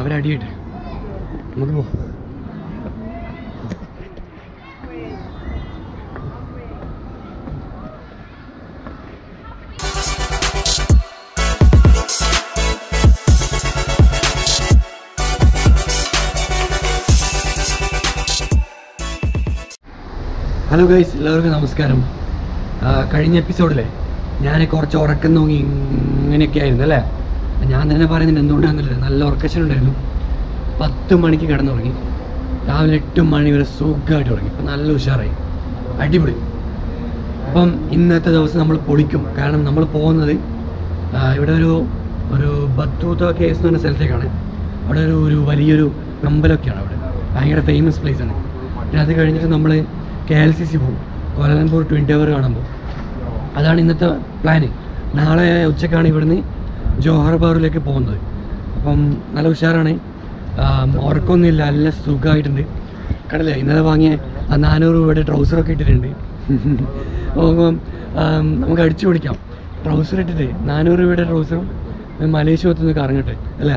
അവരടിയിട്ട് നമുക്ക് പോ. Hello guys, എല്ലാവർക്കും നമസ്കാരം. കഴിഞ്ഞ എപ്പിസോഡിലെ ഞാൻ കുറച്ച് ഉറക്കം നോക്കി ഇങ്ങനെയൊക്കെ ആയിരുന്നു അല്ലേ. ഞാൻ തന്നെ പറയുന്നുണ്ട് എന്തുകൊണ്ടാണെന്നില്ല, നല്ല ഉറക്കക്ഷണം ഉണ്ടായിരുന്നു. 10 മണിക്ക് കിടന്നുറങ്ങി, രാവിലെ 8 മണി വരെ സുഖമായിട്ട് ഉറങ്ങി. ഇപ്പം നല്ല ഉഷാറായി, അടിപൊളി. അപ്പം ഇന്നത്തെ ദിവസം നമ്മൾ പൊളിക്കും. കാരണം നമ്മൾ പോകുന്നത് ഇവിടെ ഒരു ബത്തൂത്ത കേസ് എന്ന് പറഞ്ഞ സ്ഥലത്തേക്കാണ്. അവിടെ ഒരു വലിയൊരു അമ്പലമൊക്കെയാണ്. അവിടെ ഭയങ്കര ഫേമസ് പ്ലേസാണ്. പിന്നെ അത് കഴിഞ്ഞിട്ട് നമ്മൾ KLCC പോകും, കോലാലംപൂർ ട്വിൻ ടവർ കാണാൻ പോകും. അതാണ് ഇന്നത്തെ പ്ലാന്. നാളെ ഉച്ചക്കാണ് ഇവിടുന്ന് ജോഹർ ബാറിലേക്ക് പോകുന്നത്. അപ്പം നല്ല ഉഷാറാണ്, ഉറക്കമൊന്നുമില്ല, നല്ല സുഖമായിട്ടുണ്ട്. കടലേ ഇന്നലെ വാങ്ങിയ 400 രൂപയുടെ ട്രൗസറൊക്കെ ഇട്ടിട്ടുണ്ട്. അപ്പം നമുക്ക് അടിച്ചു പിടിക്കാം. ട്രൗസർ ഇട്ടിട്ട് 400 രൂപയുടെ ട്രൗസറും മലേഷ്യ കറങ്ങട്ടെ അല്ലേ.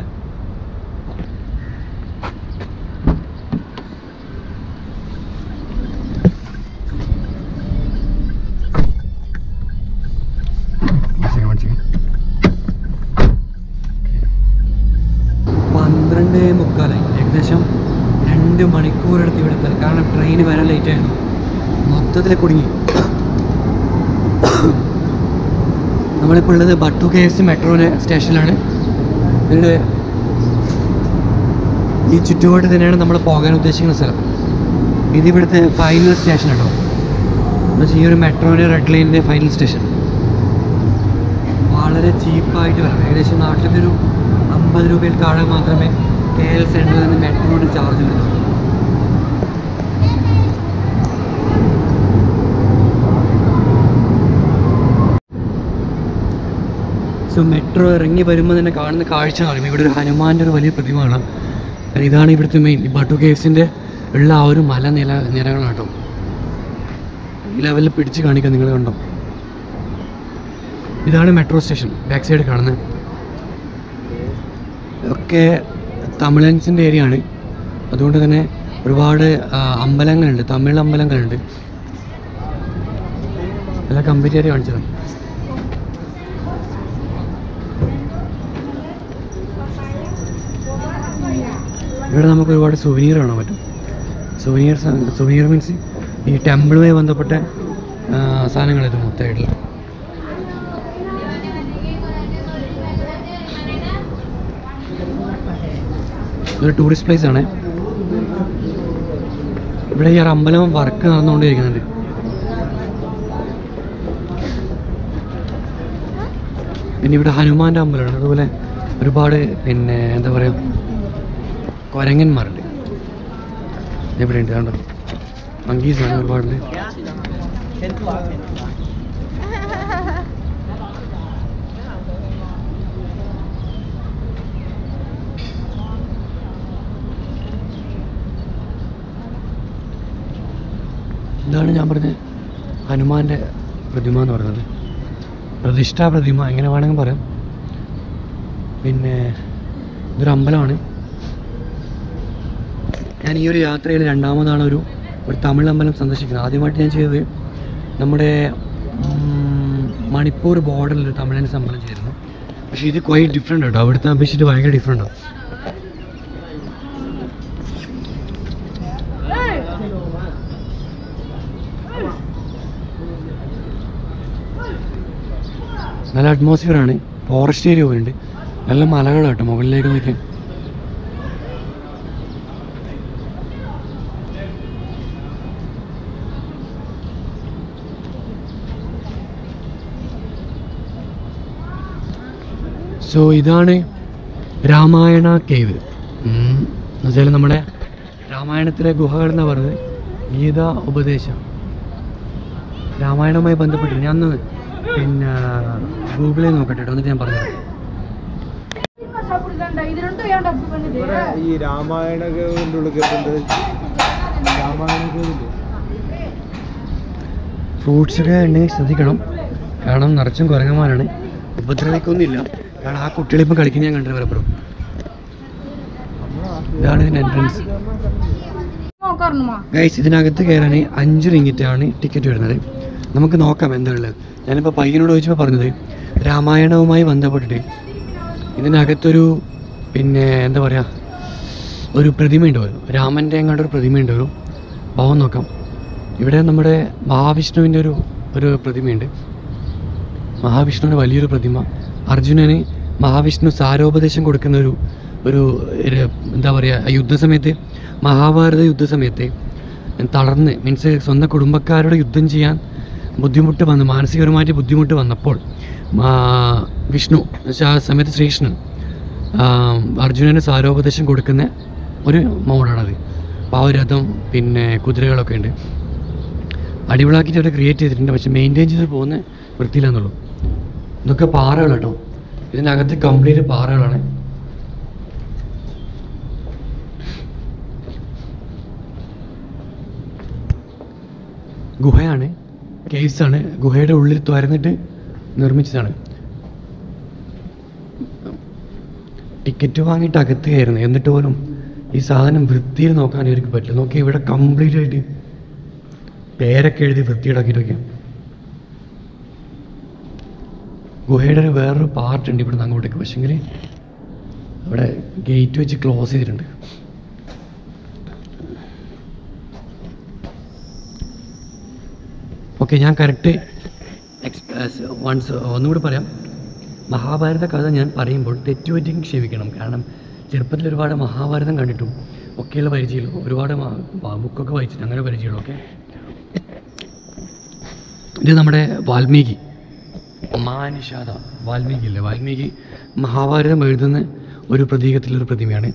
ഏകദേശം 2 മണിക്കൂറെടുത്ത് ഇവിടെ എത്താൻ. കാരണം ട്രെയിൻ വരാൻ ലേറ്റായിരുന്നു, മൊത്തത്തിൽ കുടുങ്ങി. നമ്മളിപ്പോൾ ഉള്ളത് ബട്ടു KFC മെട്രോയിലെ സ്റ്റേഷനിലാണ്. ഇതിൻ്റെ ഈ ചുറ്റുപാട് തന്നെയാണ് നമ്മൾ പോകാൻ ഉദ്ദേശിക്കുന്ന സ്ഥലം. ഇതിവിടുത്തെ ഫൈനൽ സ്റ്റേഷൻ കേട്ടോ, എന്നുവെച്ചാൽ ഈ ഒരു മെട്രോയുടെ റെഡ് ലൈനിൻ്റെ ഫൈനൽ സ്റ്റേഷൻ. വളരെ ചീപ്പായിട്ട് വരാം. ഏകദേശം നാട്ടിലത്തെ ഒരു 50 രൂപയിൽ താഴെ മാത്രമേ KL സെൻറ്ററിൽ നിന്ന് മെട്രോയുടെ ചാർജ് വരുന്നുള്ളൂ. സോ മെട്രോ ഇറങ്ങി വരുമ്പോൾ തന്നെ കാണുന്ന കാഴ്ച കാണും. ഇവിടെ ഒരു ഹനുമാൻ്റെ ഒരു വലിയ പ്രതിമ കാണാം. ഇതാണ് ഇവിടുത്തെ മെയിൻ ഈ ബട്ടു KFCൻ്റെ ഉള്ള ആ ഒരു നിരകളാണ് കേട്ടോ. ഈ ലെവലിൽ പിടിച്ച് കാണിക്കാം, നിങ്ങൾ കണ്ടോ. ഇതാണ് മെട്രോ സ്റ്റേഷൻ, ബാക്ക് സൈഡ് കാണുന്നത്. ഒക്കെ തമിഴൻസിൻ്റെ ഏരിയ ആണ്. അതുകൊണ്ട് തന്നെ ഒരുപാട് അമ്പലങ്ങളുണ്ട്, തമിഴ് അമ്പലങ്ങളുണ്ട്. എല്ലാം കമ്പനി ഏരിയ കാണിച്ചതാണ്. ഇവിടെ നമുക്ക് ഒരുപാട് സുവനീർ കാണാൻ പറ്റും. സുവനീർ മീൻസ് ഈ ടെമ്പിളുമായി ബന്ധപ്പെട്ട സാധനങ്ങൾ ഇത് മൊത്തമായിട്ടുള്ള. ഇതൊരു ടൂറിസ്റ്റ് പ്ലേസ് ആണ്. ഇവിടെ ഈ അമ്പലം വർക്ക് നടന്നുകൊണ്ടിരിക്കുന്നുണ്ട്. പിന്നെ ഇവിടെ ഹനുമാൻ്റെ അമ്പലമാണ്. അതുപോലെ ഒരുപാട് പിന്നെ എന്താ പറയുക കുരങ്ങന്മാരുണ്ട്. എവിടെയുണ്ട് കണ്ടോ, മങ്കീസാണ് ഒരുപാടുണ്ട്. ഇതാണ് ഞാൻ പറഞ്ഞത് ഹനുമാൻ്റെ പ്രതിമ എന്ന് പറയുന്നത്. പ്രതിഷ്ഠാ പ്രതിമ എങ്ങനെ വേണമെങ്കിൽ പറയാം. പിന്നെ ഇതൊരു അമ്പലമാണ്. ഞാൻ ഈ ഒരു യാത്രയിൽ രണ്ടാമതാണ് ഒരു തമിഴ് അമ്പലം സന്ദർശിക്കുന്നത്. ആദ്യമായിട്ട് ഞാൻ ചെയ്തത് നമ്മുടെ മണിപ്പൂർ ബോർഡറിൽ ഒരു തമിഴൻസ് അമ്പലം ചെയ്തിരുന്നു. പക്ഷേ ഇത് ക്വൈറ്റ് ഡിഫറെൻ്റ് കേട്ടോ, അവിടുത്തെ അപേക്ഷിച്ചിട്ട് ഭയങ്കര ഡിഫറെൻ്റാണ്. നല്ല അറ്റ്മോസ്ഫിയറാണ്. ഫോറസ്റ്റ് ഏരിയ പോലുണ്ട്, നല്ല മലകളാട്ടോ മുകളിലേക്ക് നോക്കിയാൽ. സോ ഇതാണ് രാമായണ കേവ്. എന്നുവെച്ചാൽ നമ്മുടെ രാമായണത്തിലെ ഗുഹകൾ എന്നാണ് പറയുന്നത്. ഗീത ഉപദേശം രാമായണവുമായി ബന്ധപ്പെട്ട് ഞാൻ പിന്നെ ഗൂഗിളിൽ നോക്കട്ടെ എന്നിട്ട് ഞാൻ പറഞ്ഞത്. ഈ രാമായണ ഫ്രൂട്ട്സ് ഒക്കെ ഉണ്ടെങ്കിൽ ശ്രദ്ധിക്കണം, കാരണം നിറച്ചും കുരങ്ങന്മാരാണ്. ഉപദ്രവിക്കൊന്നുമില്ല, കാരണം ആ കുട്ടികളിപ്പോൾ കളിക്കുന്ന ഞാൻ കണ്ടത് പലപ്പോഴും. ഇതാണ് ഇതിൻ്റെ എൻട്രൻസ്. ഗൈസ്, ഇതിനകത്ത് കയറാൻ 5 റിംഗിറ്റാണ് ടിക്കറ്റ് വരുന്നത്. നമുക്ക് നോക്കാം എന്താണുള്ളത്. ഞാനിപ്പോൾ പയ്യനോട് ചോദിച്ചപ്പോൾ പറഞ്ഞത് രാമായണവുമായി ബന്ധപ്പെട്ടിട്ട് ഇതിനകത്തൊരു പിന്നെ എന്താ പറയുക, ഒരു പ്രതിമയുണ്ട് വരും, രാമൻ്റെ എങ്ങാണ്ട് ഒരു പ്രതിമയുണ്ട് വരും. ഭാവം നോക്കാം. ഇവിടെ നമ്മുടെ മഹാവിഷ്ണുവിൻ്റെ ഒരു പ്രതിമയുണ്ട്. മഹാവിഷ്ണുവിൻ്റെ വലിയൊരു പ്രതിമ. അർജുനന് മഹാവിഷ്ണു സാരോപദേശം കൊടുക്കുന്ന ഒരു എന്താ പറയുക, യുദ്ധസമയത്ത്, മഹാഭാരത യുദ്ധസമയത്ത് തളർന്ന് മീൻസ് സ്വന്തം കുടുംബക്കാരോട് യുദ്ധം ചെയ്യാൻ ബുദ്ധിമുട്ട് വന്ന്, മാനസികപരമായിട്ട് ബുദ്ധിമുട്ട് വന്നപ്പോൾ വിഷ്ണു ആ സമയത്ത് ശ്രീകൃഷ്ണൻ അർജുനന് സാരോപദേശം കൊടുക്കുന്ന ഒരു മോഡാണത്. പാവരഥം പിന്നെ കുതിരകളൊക്കെ ഉണ്ട്. അടിപൊളിയാക്കിയിട്ട് അവർ ക്രിയേറ്റ് ചെയ്തിട്ടുണ്ട്. പക്ഷെ മെയിൻറ്റെയിൻ ചെയ്ത് പോകുന്ന വൃത്തിയിലാന്നുള്ളൂ. ഇതൊക്കെ പാറകൾ കേട്ടോ. ഇതിനകത്ത് കംപ്ലീറ്റ് പാറകളാണ്. ഗുഹയാണ്, കേവ്സാണ്. ഗുഹയുടെ ഉള്ളിൽ തുരന്നിട്ട് നിർമ്മിച്ചതാണ്. ടിക്കറ്റ് വാങ്ങിയിട്ട് അകത്ത് കയറുന്നത്. എന്നിട്ട് പോലും ഈ സാധനം വൃത്തിയിൽ നോക്കാൻ ഇവർക്ക് പറ്റില്ല. നോക്കി ഇവിടെ കംപ്ലീറ്റ് ആയിട്ട് പേരൊക്കെ എഴുതി വൃത്തിയിടാക്കിയിട്ടൊക്കെ. ഗുഹയുടെ വേറൊരു പാർട്ടുണ്ട് ഇവിടെ നിന്ന് അങ്ങോട്ടേക്ക്. പക്ഷെങ്കിൽ അവിടെ ഗേറ്റ് വെച്ച് ക്ലോസ് ചെയ്തിട്ടുണ്ട്. ഓക്കെ, ഞാൻ കറക്റ്റ് ഒന്നുകൂടി പറയാം. മഹാഭാരത കഥ ഞാൻ പറയുമ്പോൾ തെറ്റുപറ്റിയെങ്കിൽ ക്ഷമിക്കണം. കാരണം ചെറുപ്പത്തിൽ ഒരുപാട് മഹാഭാരതം കണ്ടിട്ടും ഒക്കെയുള്ള പരിചയമുള്ളൂ. ഒരുപാട് ബുക്കൊക്കെ വായിച്ചിട്ട് അങ്ങനെ പരിചയമുള്ളൂ. ഓക്കെ, ഇത് നമ്മുടെ വാൽമീകി, മാനിഷാദ വാൽമീകി അല്ലേ, വാൽമീകി മഹാഭാരതം എഴുതുന്ന ഒരു പ്രതീകത്തിലൊരു പ്രതിമയാണ്.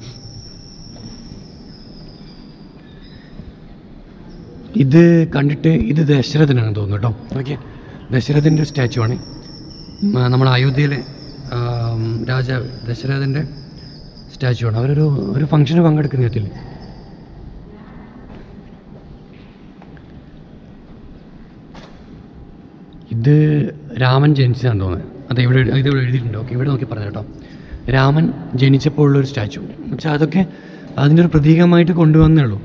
ഇത് കണ്ടിട്ട് ഇത് ദശരഥനാണെന്ന് തോന്നുന്നു കേട്ടോ. ഓക്കെ, ദശരഥൻ്റെ സ്റ്റാച്ചു ആണ്. നമ്മുടെ അയോധ്യയിലെ രാജാവ് ദശരഥൻ്റെ സ്റ്റാച്ചു ആണ്. അവരൊരു ഫംഗ്ഷന് പങ്കെടുക്കുന്ന വിധത്തിൽ. ഇത് രാമൻ ജനിച്ചതാണെന്ന് തോന്നുന്നത്. അത് ഇവിടെ എഴുതിയിട്ടുണ്ട്. ഓക്കെ, ഇവിടെ നോക്കി പറഞ്ഞു കേട്ടോ. രാമൻ ജനിച്ചപ്പോൾ ഉള്ളൊരു സ്റ്റാച്ചു. പക്ഷേ അതൊക്കെ അതിൻ്റെ ഒരു പ്രതീകമായിട്ട് കൊണ്ടുവന്നേ ഉള്ളൂ.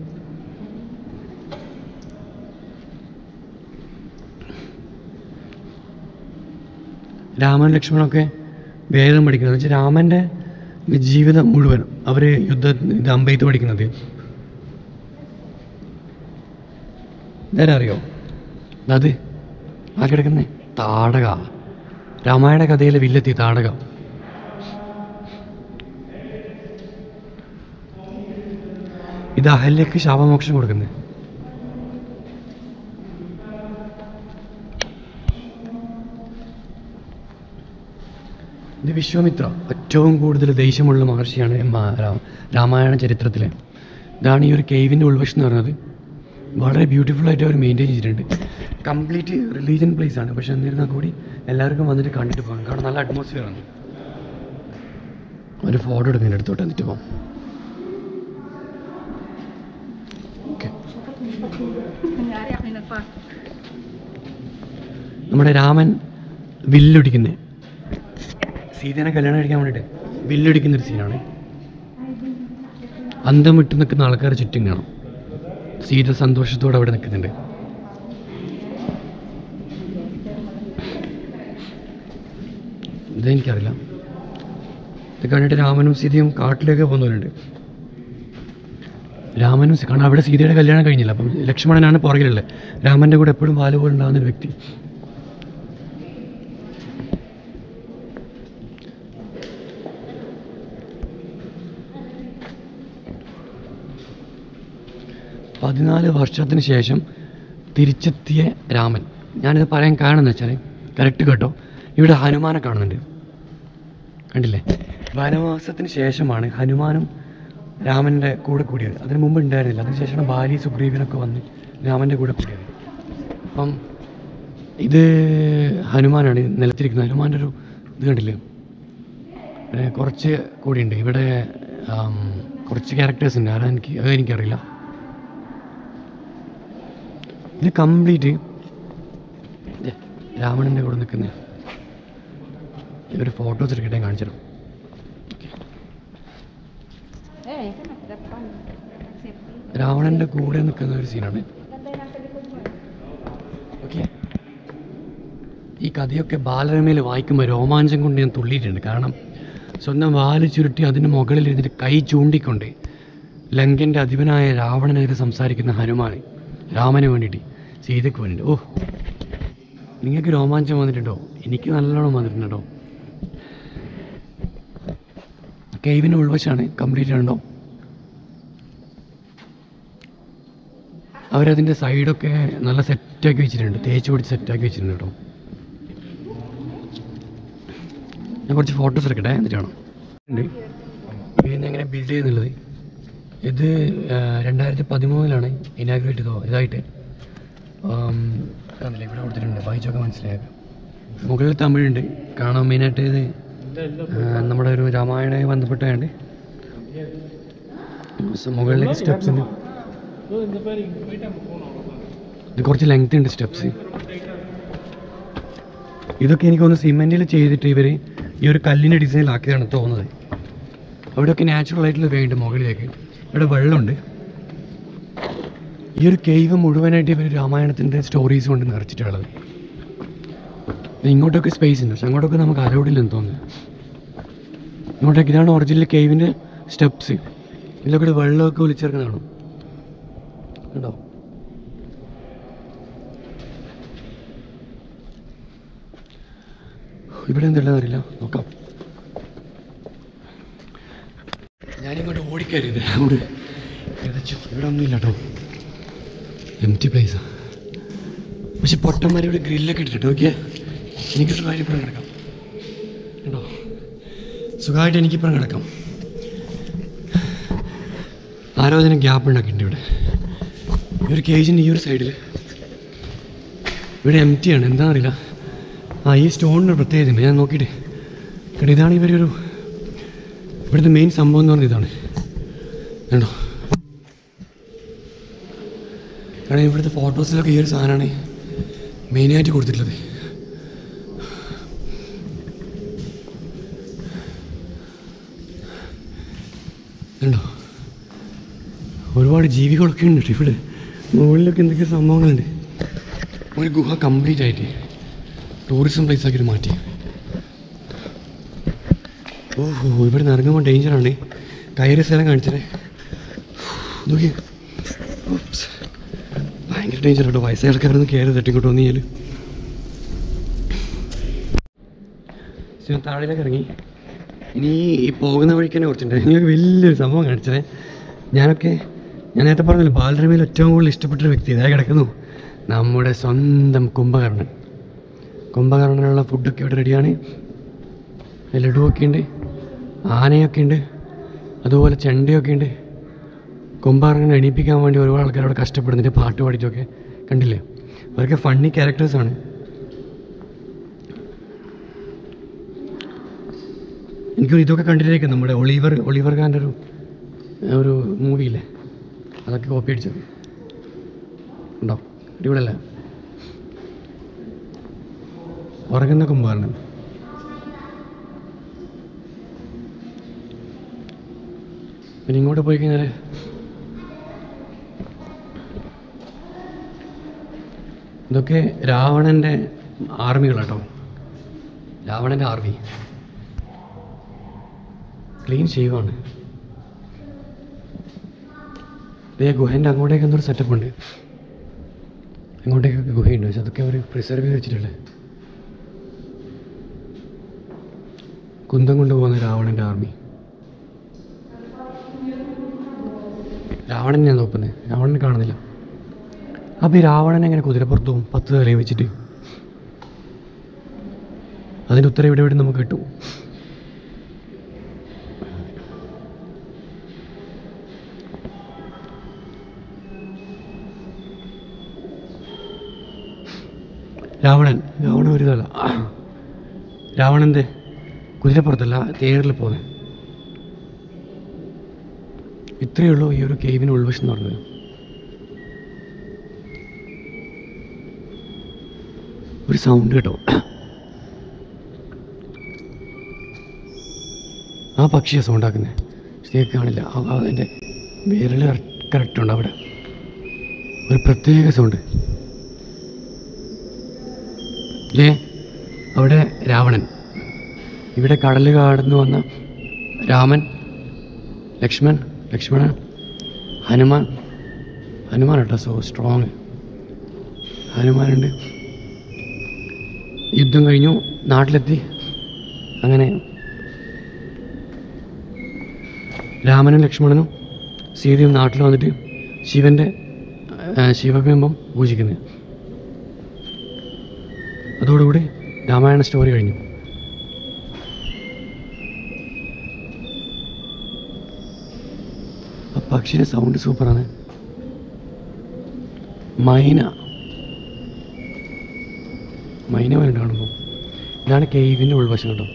രാമൻ ലക്ഷ്മണൊക്കെ വേദം പഠിക്കുന്നത് വെച്ചാൽ രാമൻ്റെ ജീവിതം മുഴുവൻ അവർ ഇത് അമ്പെയ്ത്ത് പഠിക്കുന്നത്. നേരെ അറിയോ? അത് ആ കിടക്കുന്ന താടക, രാമായണ കഥയിലെ വില്ലെത്തി താടക. ഇത് അഹല്യക്ക് ശാപമോക്ഷം കൊടുക്കുന്നത്. ഇത് വിശ്വാമിത്ര, ഏറ്റവും കൂടുതൽ ദേഷ്യമുള്ള മഹർഷിയാണ് രാമായണ ചരിത്രത്തിലെ. ഇതാണ് ഈ ഒരു കേവിൻ്റെ ഉൾവശം എന്ന് പറയുന്നത്. വളരെ ബ്യൂട്ടിഫുള്ളായിട്ട് അവർ മെയിൻറ്റെയിൻ ചെയ്തിട്ടുണ്ട്. കംപ്ലീറ്റ് റിലീജിയൻ പ്ലേസ് ആണ്. പക്ഷെ എന്നിരുന്നാൽ കൂടി എല്ലാവർക്കും വന്നിട്ട് കണ്ടിട്ട് പോകാം. കാരണം നല്ല അറ്റ്മോസ്ഫിയർ ആണ്. ഒരു ഫോട്ടോ എടുക്കുന്നതിൻ്റെ അടുത്തോട്ട് എന്നിട്ട് പോകാം. ഓക്കെ, നമ്മുടെ രാമൻ വില്ലൊടിക്കുന്നത്, സീതേനെ കല്യാണം കഴിക്കാൻ വേണ്ടിയിട്ട് വില്ലൊടിക്കുന്നൊരു സീനാണ്. അന്തം വിട്ട് നിൽക്കുന്ന ആൾക്കാർ ചുറ്റും കാണാം. സീത സന്തോഷത്തോടെ അവിടെ നിൽക്കുന്നുണ്ട്. ഇതെനിക്കറിയില്ല. ഇത് കണ്ടിട്ട് രാമനും സീതയും കാട്ടിലേക്ക് പോകുന്നവരുണ്ട്. കാരണം അവിടെ സീതയുടെ കല്യാണം കഴിഞ്ഞില്ല. അപ്പം ലക്ഷ്മണനാണ് പുറകിലുള്ളത്. രാമൻ്റെ കൂടെ എപ്പോഴും വാല് പോലെ ഉണ്ടാകുന്നൊരു വ്യക്തി. പതിനാല് വർഷത്തിന് ശേഷം തിരിച്ചെത്തിയ രാമൻ. ഞാനിത് പറയാൻ കാരണം എന്ന് വെച്ചാൽ കറക്റ്റ് കേട്ടോ, ഇവിടെ ഹനുമാനെ കാണുന്നുണ്ട്. കണ്ടില്ലേ? വനവാസത്തിന് ശേഷമാണ് ഹനുമാനും രാമൻ്റെ കൂടെ കൂടിയത്. അതിന് മുമ്പ് ഉണ്ടായിരുന്നില്ല. അതിനുശേഷമാണ് ബാലി സുഗ്രീവനൊക്കെ വന്ന് രാമൻ്റെ കൂടെ കൂടിയത്. അപ്പം ഇത് ഹനുമാനാണ് നിലത്തിരിക്കുന്നത്. ഹനുമാൻ്റെ ഒരു ഇത് കണ്ടില്ലേ? പിന്നെ കുറച്ച് കൂടിയുണ്ട് ഇവിടെ. കുറച്ച് ക്യാരക്ടേഴ്സ് ഉണ്ട്. അതെനിക്കറിയില്ല. ഇത് കംപ്ലീറ്റ് രാവണൻ്റെ കൂടെ നിൽക്കുന്നത്. ഒരു ഫോട്ടോസ് എടുക്കട്ടെ, കാണിച്ചിടും. രാവണൻ്റെ കൂടെ നിൽക്കുന്ന ഒരു സീനാണ്. ഓക്കെ, ഈ കഥയൊക്കെ ബാലരമയിൽ വായിക്കുമ്പോൾ രോമാഞ്ചം കൊണ്ട് ഞാൻ തുള്ളിയിട്ടുണ്ട്. കാരണം സ്വന്തം വാല് ചുരുട്ടി അതിന് മുകളിലിരുന്നിട്ട് കൈ ചൂണ്ടിക്കൊണ്ട് ലങ്കൻ്റെ അധിപനായ രാവണനെതിരെ സംസാരിക്കുന്ന ഹനുമാൻ രാമന് വേണ്ടിയിട്ട്, സീതയ്ക്ക് വേണ്ടിയിട്ട്. ഓ, നിങ്ങൾക്ക് രോമാഞ്ചം വന്നിട്ടുണ്ടോ? എനിക്ക് നല്ലോണം വന്നിട്ടുണ്ടോ? കേവിന് ഉൾവശമാണ്, കംപ്ലീറ്റ് ഉണ്ടോ? അവരതിൻ്റെ സൈഡൊക്കെ നല്ല സെറ്റാക്കി വെച്ചിട്ടുണ്ട്, തേച്ച് പിടിച്ച് സെറ്റാക്കി വെച്ചിട്ടുണ്ട് കേട്ടോ. ഞാൻ കുറച്ച് ഫോട്ടോസ് എടുക്കട്ടെ, എന്നിട്ടാണോ ഉണ്ട് ഇതിന്ന് എങ്ങനെ ബിൽഡ് ചെയ്യുന്നുള്ളത്. ഇത് 2013 ഇനാഗ്രേറ്റ് ചെയ്തോ ഇതായിട്ട്. കാണില്ല, ഇവിടെ കൊടുത്തിട്ടുണ്ട്, വായിച്ചൊക്കെ മനസ്സിലാക്കാം. മുകളിൽ തമിഴുണ്ട് കാണാൻ. മെയിനായിട്ട് ഇത് നമ്മുടെ ഒരു രാമായണമായി ബന്ധപ്പെട്ടാണ്ട് മുകളിലേക്ക് സ്റ്റെപ്സ് ഉണ്ട്. ഇത് കുറച്ച് ലെങ്ത് ഉണ്ട് സ്റ്റെപ്സ്. ഇതൊക്കെ എനിക്കൊന്ന് സിമെൻറ്റിൽ ചെയ്തിട്ട് ഇവർ ഈ ഒരു കല്ലിൻ്റെ ഡിസൈനിലാക്കിയതാണ് തോന്നുന്നത്. അവിടെയൊക്കെ നാച്ചുറൽ ആയിട്ടുള്ള വേ ഉണ്ട് മുകളിലേക്ക്. ഇവിടെ വെള്ളമുണ്ട്. ഈ ഒരു കേവ് മുഴുവനായിട്ട് ഇവർ രാമായണത്തിൻ്റെ സ്റ്റോറീസ് കൊണ്ട് നിറച്ചിട്ടുള്ളത്. ഇങ്ങോട്ടൊക്കെ സ്പേസ് ഉണ്ട്, പക്ഷെ അങ്ങോട്ടൊക്കെ നമുക്ക് അലൗഡില്ലെന്ന് തോന്നുന്നു. ഇങ്ങോട്ടേക്ക് ഇതാണ് ഒറിജിനൽ കേവിൻ്റെ സ്റ്റെപ്സ്. ഇതിലൊക്കെ വെള്ളമൊക്കെ ഒലിച്ചേർക്കുന്നതാണോ ഉണ്ടോ? ഇവിടെ എന്തുള്ളതെന്ന് അറിയില്ല, നോക്കാം. ഞാനിങ്ങോട്ട് ഓടിക്കരുത്, അങ്ങോട്ട് ഏതാച്ചു. ഇവിടെ ഒന്നുമില്ല കേട്ടോ, എംപ്റ്റി പ്ലേസാണ്. പക്ഷെ പൊട്ടന്മാർ ഇവിടെ ഗ്രില്ലൊക്കെ ഇട്ടിട്ട് നോക്കിയാൽ എനിക്ക് സുഖമായിട്ട് ഇപ്പുറം കിടക്കാം കേട്ടോ. സുഖമായിട്ട് എനിക്കിപ്പുറം കിടക്കാം. ആരോധന ഗ്യാപ്പ് ഉണ്ടാക്കിയിട്ടുണ്ട് ഇവിടെ. ഈ ഒരു കേജിൻ്റെ ഈ ഒരു സൈഡിൽ ഇവിടെ എംറ്റിയാണ്, എന്താണെന്നറിയില്ല. ഈ സ്റ്റോണിൻ്റെ പ്രത്യേകത ഉണ്ട്, ഞാൻ നോക്കിയിട്ട്. കാരണം ഇതാണ് ഇവരൊരു ഇവിടുത്തെ മെയിൻ സംഭവം എന്ന് പറഞ്ഞത് ഇതാണ് കേട്ടോ. കാരണം ഇവിടുത്തെ ഫോട്ടോസിലൊക്കെ ഈ ഒരു സാധനമാണ് മെയിനായിട്ട് കൊടുത്തിട്ടുള്ളത്. കണ്ടോ, ഒരുപാട് ജീവികളൊക്കെ ഉണ്ട് ഇവിടെ. മുകളിലൊക്കെ എന്തൊക്കെ സംഭവങ്ങളുണ്ട്. ഒരു ഗുഹ കംപ്ലീറ്റ് ആയിട്ട് ടൂറിസം പ്ലേസ് ആക്കി മാറ്റി. ഓഹോ, ഇവിടെ നിന്ന് ഇറങ്ങുമ്പോൾ ഡേഞ്ചറാണ്. കയറി സ്ഥലം കാണിച്ചേ നോക്കി, ഭയങ്കര ഡേഞ്ചർ കേട്ടോ. വയസ്സായ ആൾക്കാരൊന്നും കയറി തട്ടിക്കോട്ട് വന്നു കഴിഞ്ഞാൽ. ഞാൻ താഴേക്ക് ഇറങ്ങി. ഇനി ഈ പോകുന്ന വഴിക്ക് തന്നെ കുറച്ചുണ്ട്. നിങ്ങൾക്ക് വലിയൊരു സംഭവം കാണിച്ചേ. ഞാൻ നേരത്തെ പറഞ്ഞല്ലോ, ബാലരമയിൽ ഏറ്റവും കൂടുതൽ ഇഷ്ടപ്പെട്ടൊരു വ്യക്തി ഇതായി കിടക്കുന്നു, നമ്മുടെ സ്വന്തം കുംഭകർണൻ. കുംഭകർണനുള്ള ഫുഡൊക്കെ ഇവിടെ റെഡിയാണ്. ലഡുവൊക്കെ ഉണ്ട്, ആനയൊക്കെ ഉണ്ട്, അതുപോലെ ചെണ്ടയൊക്കെ ഉണ്ട്. കുംഭകർണനെ എണീപ്പിക്കാൻ വേണ്ടി ഒരുപാട് ആൾക്കാരോട് കഷ്ടപ്പെടുന്നുണ്ട്, പാട്ട് പാടിച്ചൊക്കെ. കണ്ടില്ലേ, അവരൊക്കെ ഫണ്ണി ക്യാരക്ടേഴ്സാണ്. എനിക്ക് ഇതൊക്കെ കണ്ടിട്ടേക്കും നമ്മുടെ ഒളിവർ ഖാൻ്റെ ഒരു മൂവിയില്ലേ, അതൊക്കെ കോപ്പി അടിച്ചത് ഉണ്ടോ? അടിപൊളിയല്ലേ? ഉറങ്ങുന്ന കുംഭകർണൻ. പിന്നെ ഇങ്ങോട്ട് പോയി കഴിഞ്ഞാൽ ഇതൊക്കെ രാവണൻ്റെ ആർമികളാട്ടോ. രാവണൻ്റെ ആർമി ക്ലീൻ ചെയ്യുവാണ്. ഇതേ ഗുഹേൻ്റെ അങ്ങോട്ടേക്ക് എന്തൊരു സെറ്റപ്പ് ഉണ്ട്. അങ്ങോട്ടേക്കൊക്കെ ഗുഹയുണ്ട്, പക്ഷെ അതൊക്കെ അവർ പ്രിസർവ് ചെയ്ത് വെച്ചിട്ടുള്ളത്. കുന്തം കൊണ്ടുപോകുന്ന രാവണൻ്റെ ആർമി. രാവണൻ ഞാൻ നോക്കുന്നത്, രാവണനെ കാണുന്നില്ല. അപ്പോൾ ഈ രാവണൻ എങ്ങനെ കുതിരപ്പുറത്ത് പോകും 10 തലയും വെച്ചിട്ട്? അതിൻ്റെ ഉത്തരം ഇവിടെ നമുക്ക് കിട്ടും. രാവണൻ ഒരു തല. രാവണൻ്റെ കുതിരപ്പുറത്തല്ല, തേരിൽ പോകുന്നത്. ഇത്രയേ ഉള്ളൂ ഈ ഒരു കേവിന് ഉൾവശം എന്ന് പറഞ്ഞത്. ഒരു സൗണ്ട് കേട്ടോ, ആ പക്ഷിയാണ് സൗണ്ട് ആക്കുന്നത്. സ്നേക്ക് കാണില്ല. അതിൻ്റെ വിരൽ കറക്റ്റുണ്ട്. അവിടെ ഒരു പ്രത്യേക സൗണ്ട്. അവിടെ രാവണൻ, ഇവിടെ കടൽ കടന്നു വന്ന രാമൻ, ലക്ഷ്മണൻ, ഹനുമാൻ കേട്ടോ. സോ സ്ട്രോങ് ഹനുമാനുണ്ട്. യുദ്ധം കഴിഞ്ഞു, നാട്ടിലെത്തി. അങ്ങനെ രാമനും ലക്ഷ്മണനും സീതയും നാട്ടിൽ വന്നിട്ട് ശിവബിംബം പൂജിക്കുന്നത്. അതോടുകൂടി രാമായണ സ്റ്റോറി കഴിഞ്ഞു. ആ പക്ഷിയുടെ സൗണ്ട് സൂപ്പറാണ്. മൈന വരുന്നുണ്ട് കാണുമ്പോൾ. ഇതാണ് കേവിൻ്റെ ഉൾവശം കേട്ടോ.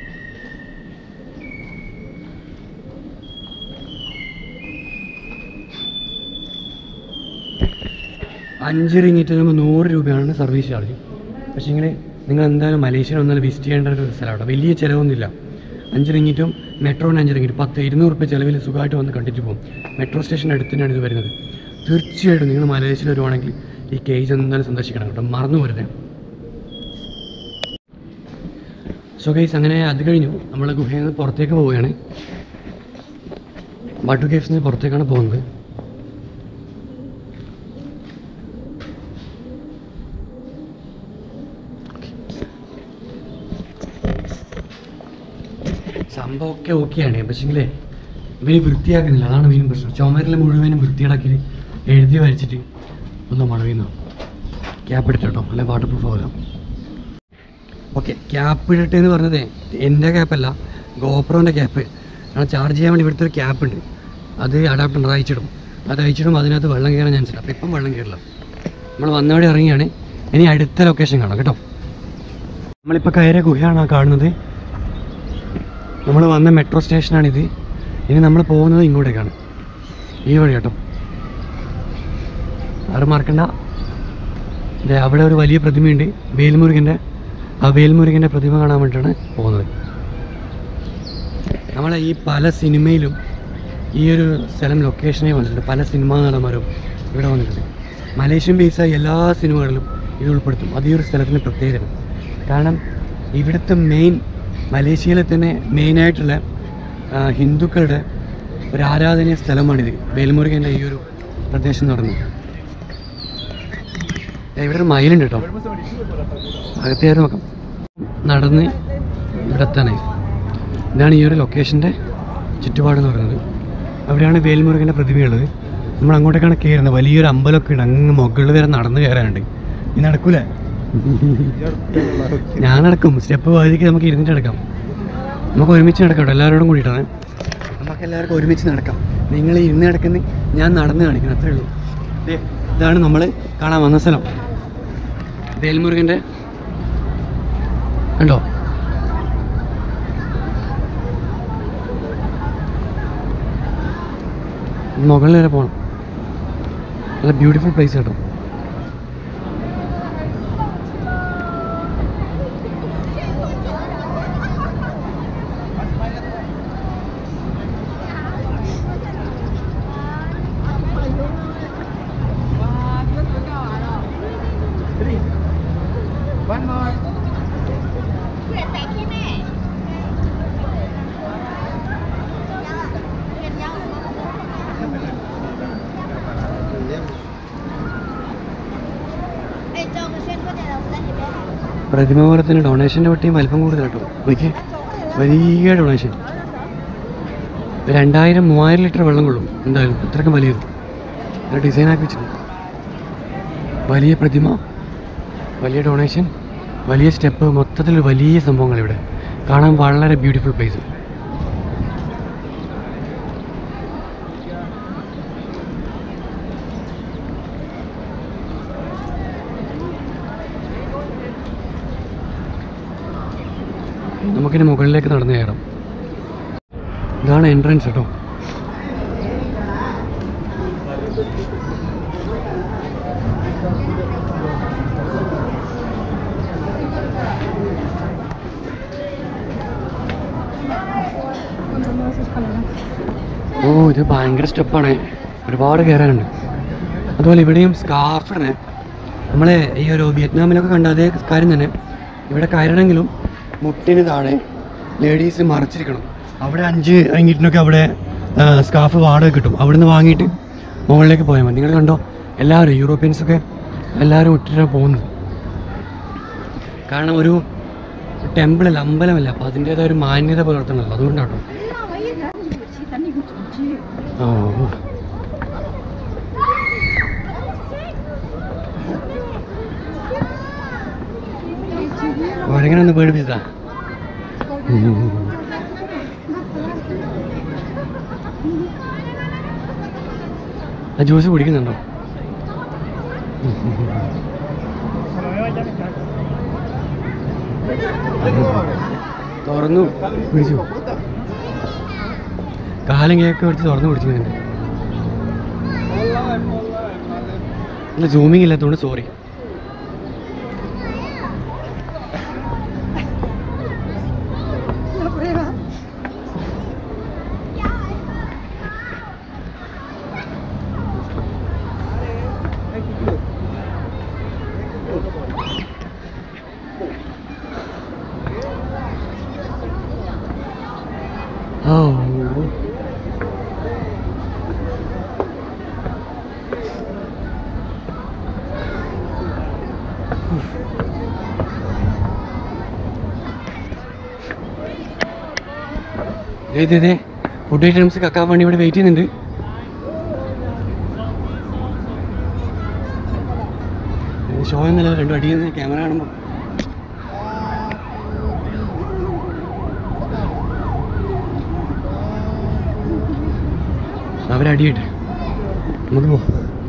$5 ringgit 100 രൂപയാണ് സർവീസ് ചാർജ്. പക്ഷേ ഇങ്ങനെ നിങ്ങൾ എന്തായാലും മലേഷ്യയിൽ ഒന്നാലും വിസിറ്റ് ചെയ്യേണ്ട ഒരു സ്ഥലമാണ്. വലിയ ചിലവൊന്നുമില്ല. 5 ringgit മെട്രോന് 5 ringgit 200 രൂപ ചിലവിൽ സുഖമായിട്ട് വന്ന് കണ്ടിട്ട് പോകും. മെട്രോ സ്റ്റേഷൻ അടുത്ത് തന്നെയാണ് ഇത് വരുന്നത്. തീർച്ചയായിട്ടും നിങ്ങൾ മലേഷ്യയിൽ വരുവാണെങ്കിൽ ഈ കേജ് എന്തായാലും സന്ദർശിക്കണം കേട്ടോ, മറന്നു പോരുത്. സോ ഗൈസ്, അങ്ങനെ അത് കഴിഞ്ഞു. നമ്മൾ ഗുഹയിൽ നിന്ന് പുറത്തേക്ക് പോവുകയാണ്. ബാട്ടു കേവ്സിൽ നിന്ന് പുറത്തേക്കാണ് പോകുന്നത്. സംഭവമൊക്കെ ഓക്കെയാണ്. പക്ഷേങ്കിലേ ഇവന് വൃത്തിയാക്കുന്നില്ല, അതാണ് മെയിൻ പ്രശ്നം. ചുമരിൽ മുഴുവനും വൃത്തിയാക്കി എഴുതി വരച്ചിട്ട് ഒന്ന് മഴയുന്നു. ക്യാപ്പ് ഇട്ടിട്ടോ, അല്ലെ വാട്ടർ പ്രൂഫ് ആവില്ല. ഓക്കെ, ക്യാപ്പ് ഇടട്ടെന്ന് പറഞ്ഞതേ എൻ്റെ ക്യാപ്പല്ല, ഗോപ്രോൻ്റെ ക്യാപ്പ്. കാരണം ചാർജ് ചെയ്യാൻ വേണ്ടി ഇവിടുത്തെ ഒരു ക്യാപ്പ് ഉണ്ട്, അത് അഡാപ്റ്റർ അയച്ചിടും. അതിനകത്ത് വെള്ളം കയറാൻ ചാൻസ് ഇല്ല. അപ്പോൾ ഇപ്പം വെള്ളം കയറില്ല. നമ്മൾ വന്നവിടെ ഇറങ്ങിയാണ്. ഇനി അടുത്ത ലൊക്കേഷൻ കാണാം കേട്ടോ. നമ്മളിപ്പോൾ കയറിയ ഗുഹയാണ് ആ കാണുന്നത്. നമ്മൾ വന്ന മെട്രോ സ്റ്റേഷനാണിത്. ഇനി നമ്മൾ പോകുന്നത് ഇങ്ങോട്ടേക്കാണ്, ഈ വഴി കേട്ടോ. ആരും മറക്കണ്ട. അവിടെ ഒരു വലിയ പ്രതിമയുണ്ട്, വേൽമുരുകൻ്റെ. ആ വേൽമുരുകൻ്റെ പ്രതിമ കാണാൻ വേണ്ടിയിട്ടാണ് പോകുന്നത്. നമ്മളെ ഈ പല സിനിമയിലും ഈ ഒരു സ്ഥലം ലൊക്കേഷനെ വന്നിട്ടുണ്ട്. പല സിനിമാ നടന്മാരും ഇവിടെ വന്നിട്ടുണ്ട്. മലേഷ്യൻ ബേസായ എല്ലാ സിനിമകളിലും ഇത് ഉൾപ്പെടുത്തും. അത് ഈ ഒരു സ്ഥലത്തിൻ്റെ പ്രത്യേകത. കാരണം ഇവിടുത്തെ മലേഷ്യയിലെ തന്നെ മെയിനായിട്ടുള്ള ഹിന്ദുക്കളുടെ ഒരു ആരാധനീയ സ്ഥലമാണിത്. വേൽമുരുകൻ്റെ ഈ ഒരു പ്രദേശം നടന്നു. ഇവിടെ ഒരു മയിലുണ്ട് കേട്ടോ, അകത്തേറി നോക്കാം. നടന്ന് ഇവിടെ എത്താനായി. ഇതാണ് ഈ ഒരു ലൊക്കേഷൻ്റെ ചുറ്റുപാടെന്ന് പറയുന്നത്. അവിടെയാണ് വേൽമുരുകൻ്റെ പ്രതിമയുള്ളത്. നമ്മൾ അങ്ങോട്ടേക്കാണ് കയറുന്നത്. വലിയൊരു അമ്പലമൊക്കെ ഉണ്ട്, അങ്ങ് മുകളിൽ വരെ നടന്ന് കയറാനുണ്ട്. ഇനി നടക്കൂലേ? ഞാൻ നടക്കും. സ്റ്റെപ്പ് വാതിക്ക് നമുക്ക് ഇരുന്നിട്ട് നടക്കാം. നമുക്ക് ഒരുമിച്ച് നടക്കാം, എല്ലാവരോടും കൂടിയിട്ടാണ്. നമുക്ക് എല്ലാവർക്കും ഒരുമിച്ച് നടക്കാം. നിങ്ങൾ ഇരുന്ന് നടക്കുന്ന, ഞാൻ നടന്ന് കാണിക്കണം, അത്രേ ഉള്ളൂ. ഇതാണ് നമ്മൾ കാണാൻ വന്ന സ്ഥലം, വേൽമുരുകൻ്റെ. കണ്ടോ? മുകളിൽ വരെ പോകണം. നല്ല ബ്യൂട്ടിഫുൾ പ്ലേസ് കേട്ടോ. പ്രതിമ പോലെ തന്നെ ഡൊണേഷൻ്റെ പട്ടിയും വലിപ്പം കൂടുതൽ കേട്ടോ. എനിക്ക് വലിയ ഡൊണേഷൻ. 2000-3000 ലിറ്റർ വെള്ളം കൊള്ളും എന്തായാലും. ഇത്രയ്ക്കും വലിയത് ഡിസൈനാക്കി വെച്ചിട്ടുണ്ട്. വലിയ പ്രതിമ, വലിയ ഡൊണേഷൻ, വലിയ സ്റ്റെപ്പ്, മൊത്തത്തിൽ വലിയ സംഭവങ്ങൾ ഇവിടെ കാണാൻ. വളരെ ബ്യൂട്ടിഫുൾ പ്ലേസ്. നമുക്കിനി മുകളിലേക്ക് നടന്നു കയറാം. ഇതാണ് എൻട്രൻസ് കേട്ടോ. ഭയങ്കര സ്റ്റെപ്പാണ്, ഒരുപാട് കയറാനുണ്ട്. അതുപോലെ ഇവിടെയും സ്കാർഫാണ്. നമ്മൾ ഈ ഒരു വിയറ്റ്നാമിലൊക്കെ കണ്ട അതേ കാര്യം തന്നെ. ഇവിടെ കയറണമെങ്കിലും മുട്ടിന് താഴെ ലേഡീസ് മറച്ചിരിക്കണം. അവിടെ 5 ringgit അവിടെ സ്കാർഫ് വാടക കിട്ടും. അവിടെ നിന്ന് വാങ്ങിയിട്ട് മുകളിലേക്ക് പോയാൽ മതി. നിങ്ങൾ കണ്ടോ, എല്ലാവരും യൂറോപ്യൻസൊക്കെ എല്ലാവരും ഇട്ടിട്ടാണ് പോകുന്നത്. കാരണം ഒരു ടെമ്പിളല്ല, അമ്പലമല്ല, അപ്പോൾ അതിൻ്റേതായ ഒരു മാന്യത പുലർത്തണമല്ലോ, അതുകൊണ്ടാട്ടോ. ഓ അവരെങ്ങനെ ഒന്ന് പേടിപ്പിച്ചതാ. ആ ജ്യൂസ് കുടിക്കുന്നുണ്ടോ? തുറന്നു പിടിച്ചു, കാലം കേക്ക് പിടിച്ച് തുറന്നു പിടിച്ചിട്ടുണ്ട്. അല്ല, സൂമിങ് ഇല്ലാത്തതുകൊണ്ട് സോറി. ഇതേ ഫുഡ് ഐറ്റംസ് കക്കാൻ വേണ്ടി ഇവിടെ വെയിറ്റ് ചെയ്യുന്നുണ്ട്. ഷോ എന്നല്ല, രണ്ടും അടിയുന്ന ക്യാമറ കാണുമ്പോൾ. അവരടിയിട്ട് നമുക്ക് പോ.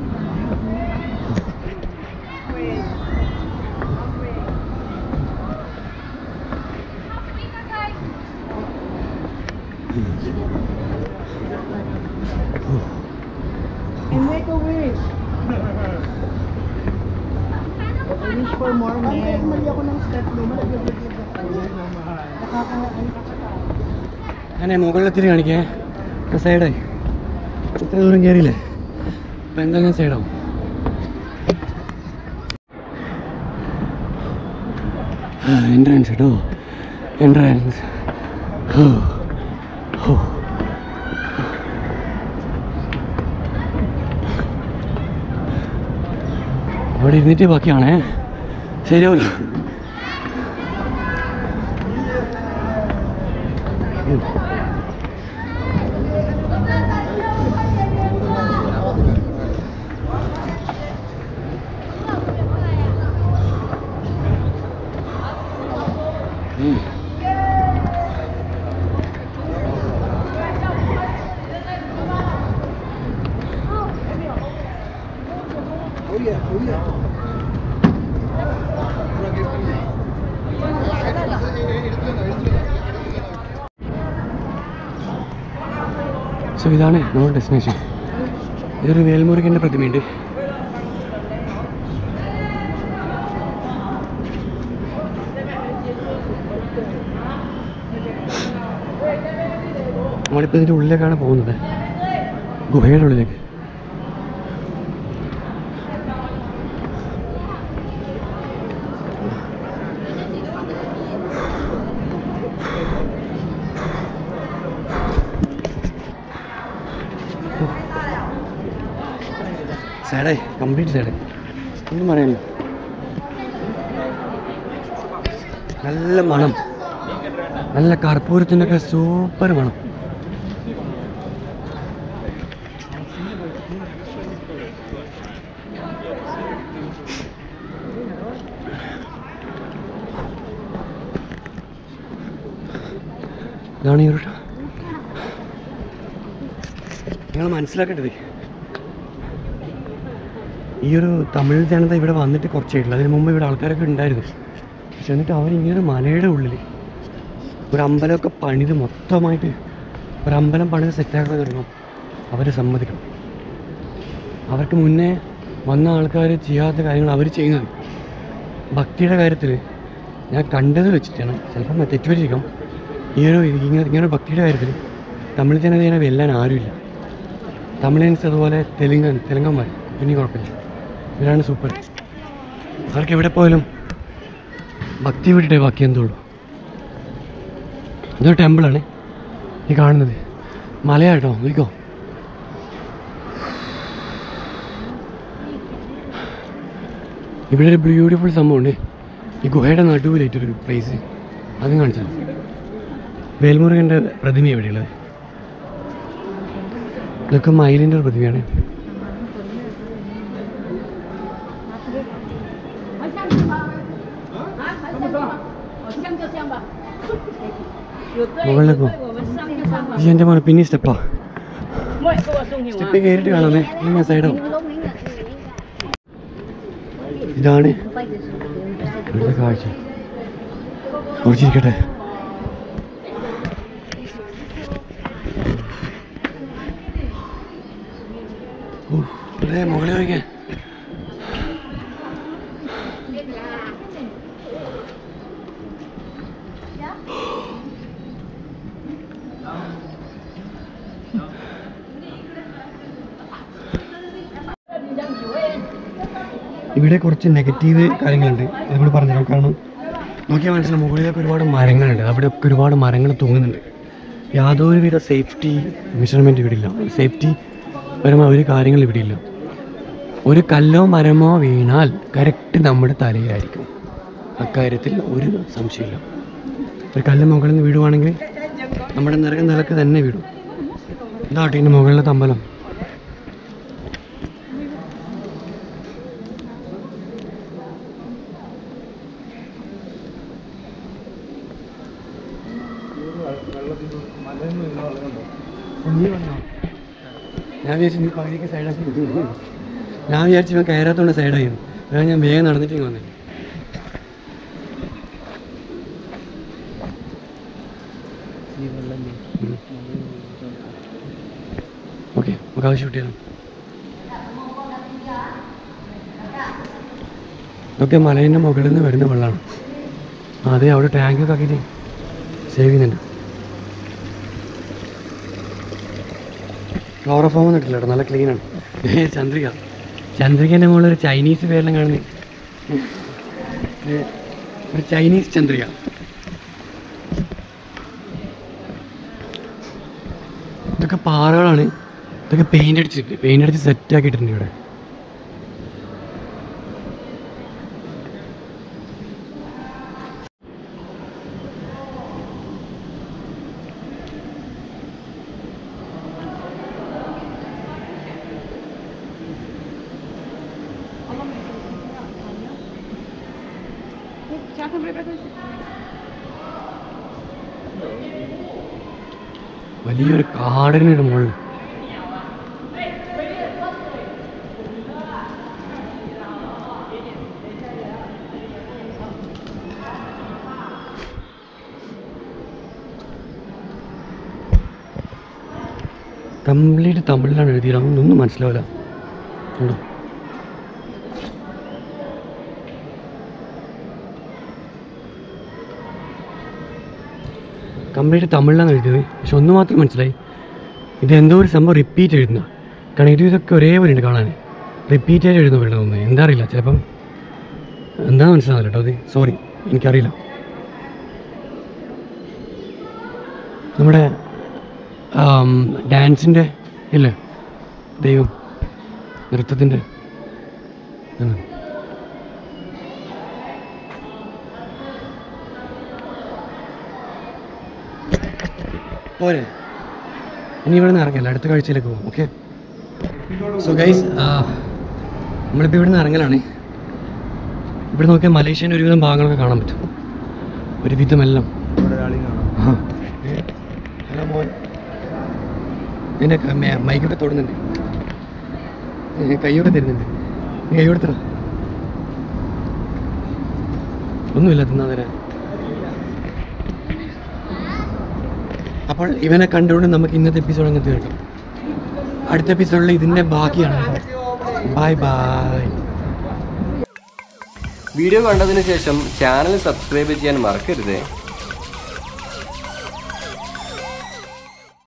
ഞാൻ മുകളിലെത്തിരി കാണിക്കേ. സൈഡായി ഇത്ര ദൂരം കയറിയില്ലേ, അപ്പം എന്തായാലും ഞാൻ സൈഡാവും. എൻട്രൻസ് കേട്ടോ, എൻട്രൻസ്. അവിടെ ഇരുന്നിട്ട് ബാക്കിയാണേ, ശരിയാവില്ല. സോ ഇതാണ് നമ്മുടെ ഡെസ്റ്റിനേഷൻ. ഇതൊരു വേൽമുരുകൻ്റെ പ്രതിമയുണ്ട്. നമ്മളിപ്പോൾ ഇതിൻ്റെ ഉള്ളിലേക്കാണ് പോകുന്നത്, ഗുഹയുടെ ഉള്ളിലേക്ക്. സൈഡായി, കംപ്ലീറ്റ് സൈഡായി, ഒന്നും പറയാനില്ല. നല്ല മണം, നല്ല കർപ്പൂരത്തിൻ്റെ ഒക്കെ സൂപ്പർ മണം. ഇതാണ് ഈ ഒരു, നിങ്ങൾ മനസ്സിലാക്കേണ്ടത്, ഈ ഒരു തമിഴ് ജനത ഇവിടെ വന്നിട്ട് കുറച്ചായിട്ടില്ല. അതിന് മുമ്പ് ഇവിടെ ആൾക്കാരൊക്കെ ഉണ്ടായിരുന്നു. പക്ഷെ എന്നിട്ട് അവരിങ്ങനെ മലയുടെ ഉള്ളിൽ ഒരു അമ്പലമൊക്കെ പണിത് മൊത്തമായിട്ട് ഒരമ്പലം പണിത് സെറ്റാക്കാൻ തുടങ്ങും. അവർ സമ്മതിക്കണം. അവർക്ക് മുന്നേ വന്ന ആൾക്കാർ ചെയ്യാത്ത കാര്യങ്ങൾ അവർ ചെയ്യുന്നത്. ഭക്തിയുടെ കാര്യത്തിൽ ഞാൻ കണ്ടത് വെച്ചിട്ടാണ്, ചിലപ്പം തെറ്റുപറ്റിരിക്കാം. ഇങ്ങനൊരു ഭക്തിയുടെ കാര്യത്തിൽ തമിഴ് ജനതയെ വെല്ലാൻ ആരുമില്ല. തമിഴിയൻസ് അതുപോലെ തെലുങ്കന്മാർ പിന്നെ കുഴപ്പമില്ല. ഇവരാണ് സൂപ്പർ. അവർക്ക് എവിടെ പോയാലും ഭക്തി വിട്ടിട്ടേ ബാക്കി എന്തുള്ളൂ. ഇതൊരു ടെമ്പിളാണ് ഈ കാണുന്നത്. മലയാട്ടോ, നോക്കിക്കോ. ഇവിടെ ഒരു ബ്യൂട്ടിഫുൾ സംഭവമുണ്ട്. ഈ ഗുഹയുടെ നടുവിലായിട്ടൊരു പ്ലേസ്, അതും കാണിച്ചാൽ. വേൽമുരുകൻ്റെ പ്രതിമ എവിടെയുള്ളത്? ഇതൊക്കെ മയിലിൻ്റെ ഒരു പ്രതിമയാണ്. മുകളിലേക്കോ? ഈ എൻ്റെ മോനെ പിന്നെ സ്റ്റെപ്പാ. സ്റ്റെപ്പ് കയറിയിട്ട് കാണാമേ. ഞാൻ സൈഡാവും. ഇതാണ് ഇവിടുത്തെ കാഴ്ച. കുറച്ചിരിക്കട്ടെ. മുകളിൽ വയ്ക്കാൻ ഇവിടെ കുറച്ച് നെഗറ്റീവ് കാര്യങ്ങളുണ്ട്. ഇതിവിടെ പറഞ്ഞുതരാം. കാരണം നോക്കിയാൽ മനസ്സിലാവും, മുകളിലേക്ക് ഒരുപാട് മരങ്ങളുണ്ട്. അവിടെയൊക്കെ ഒരുപാട് മരങ്ങൾ തൂങ്ങുന്നുണ്ട്. യാതൊരുവിധ സേഫ്റ്റി മെഷർമെൻറ്റ് ഇവിടെ ഇല്ല. സേഫ്റ്റി പരമായ ഒരു കാര്യങ്ങൾ ഇവിടെ ഇല്ല. ഒരു കല്ലോ മരമോ വീണാൽ കറക്റ്റ് നമ്മുടെ തലയിലായിരിക്കും. അക്കാര്യത്തിൽ ഒരു സംശയമില്ല. ഒരു കല്ല് മുകളിൽ നിന്ന് വീടുവാണെങ്കിൽ നമ്മുടെ നിലക്ക് തന്നെ വീടും. ഇതാട്ടെ ഇതിൻ്റെ മുകളിലത്തെ അമ്പലം. ഞാൻ വിചാരിച്ചു നീ പകുതിക്ക് സൈഡാക്കി. ഞാൻ വിചാരിച്ചു ഇവൻ കയറാത്തോണ്ട് സൈഡായിരുന്നു. അതാണ് ഞാൻ വേഗം നടന്നിട്ട് വന്നേ. ഓക്കെ, നമുക്ക് ആവശ്യം കിട്ടിയാലോ. ഇതൊക്കെ മലേൻ്റെ മുകളിൽ നിന്ന് വരുന്ന വെള്ളമാണ്. അതെ, അവിടെ ടാങ്കൊക്കെ ആക്കിയിട്ട് സേവ് ചെയ്യുന്നുണ്ട്. ക്ലോറോഫോം ഒന്നും ഇട്ടില്ല കേട്ടോ, നല്ല ക്ലീനാണ്. ചന്ദ്രികേൻ്റെ മുകളിൽ ഒരു ചൈനീസ് പേരെല്ലാം കാണുന്നത്. ഒരു ചൈനീസ് ചന്ദ്രിക. ഇതൊക്കെ പാറകളാണ്. ഇതൊക്കെ പെയിൻ്റ് അടിച്ച് സെറ്റാക്കിയിട്ടുണ്ട് ഇവിടെ. വലിയൊരു കാടിനുണ്ട് മുകളിൽ. കംപ്ലീറ്റ് തമിഴിലാണ് എഴുതിയത്. ഒന്നും മനസ്സിലാവില്ല. കംപ്ലീറ്റ് തമിഴിലാണ് എഴുതിയത്. പക്ഷെ ഒന്ന് മാത്രം മനസ്സിലായി, ഇതെന്തോ ഒരു സംഭവം റിപ്പീറ്റ് എഴുതുന്ന. കാരണം ഇതൊക്കെ ഒരേപോലെ ഉണ്ട് കാണാൻ. റിപ്പീറ്റ് ആയിട്ട് എഴുതുന്ന പോലെ തോന്നുന്നത്. എന്താ അറിയില്ല, ചിലപ്പം എന്താ മനസ്സിലാവില്ല കേട്ടോ. അത് സോറി, എനിക്കറിയില്ല. നമ്മുടെ ഡാൻസിൻ്റെ ഇല്ലേ, ദൈവം നൃത്തത്തിൻ്റെ പോരെ. ഇനി ഇവിടെ നിന്ന് ഇറങ്ങല്ല, അടുത്ത കാഴ്ചയിലേക്ക് പോകും. ഓക്കെ, സോ ഗൈസ്, നമ്മളിപ്പോൾ ഇവിടെ നിന്ന് ഇറങ്ങലാണ്. ഇവിടെ നോക്കിയാൽ മലേഷ്യൻ്റെ ഒരുവിധം ഭാഗങ്ങളൊക്കെ കാണാൻ പറ്റും. ഒരുവിധമെല്ലാം. ഹലോ മോൻ, എൻ്റെ മൈക്കൊക്കെ തൊടുന്നുണ്ട്, കൈയൊക്കെ തരുന്നുണ്ട്. നീ കൈ കൊടുത്തണം. ഒന്നുമില്ല തിന്നാൻ തരാൻ. അപ്പോൾ ഇവനെ കണ്ടുകൊണ്ട് നമുക്ക് ഇന്നത്തെ എപ്പിസോഡ് അങ്ങ് തീർക്കാം. അടുത്ത എപ്പിസോഡിൽ ഇതിൻ്റെ ബാക്കിയാണ്. Bye bye. വീഡിയോ കണ്ടതിന് ശേഷം ചാനൽ സബ്സ്ക്രൈബ് ചെയ്യാൻ മറക്കരുത്.